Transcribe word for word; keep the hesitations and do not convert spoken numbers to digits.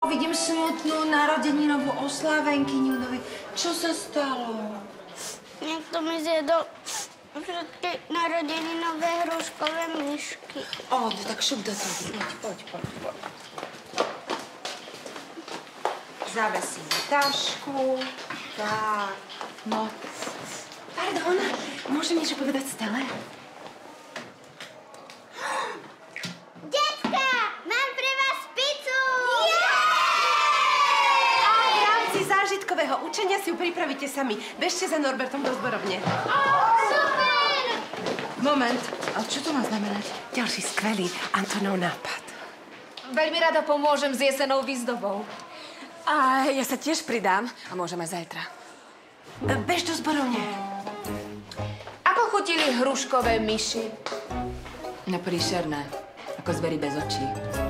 Vidím smutnú narodeninovú oslávenkyňu. Čo sa stalo? Niekto mi zjedol všetky narodeninové hruškové myšky. O, tak šup do toho. Poď, poď, poď, poď. Zavesíme tašku. Tak, no. Pardon, môžem niečo povedať Stele? Detka, mám pre vás pizzu! A v rámci zážitkového učenia si ju pripravíte sami. Bežte za Norbertom do zborovne. Super! Moment, ale čo to má znamenať? Ďalší skvelý Antonov nápad. Veľmi rada pomôžem s jesenou výzdobou. A ja sa tiež pridám a môžeme zajtra. Bež do zborovne. Ako chutili hruškové myši? Nepríšerné, ako zvery bez očí.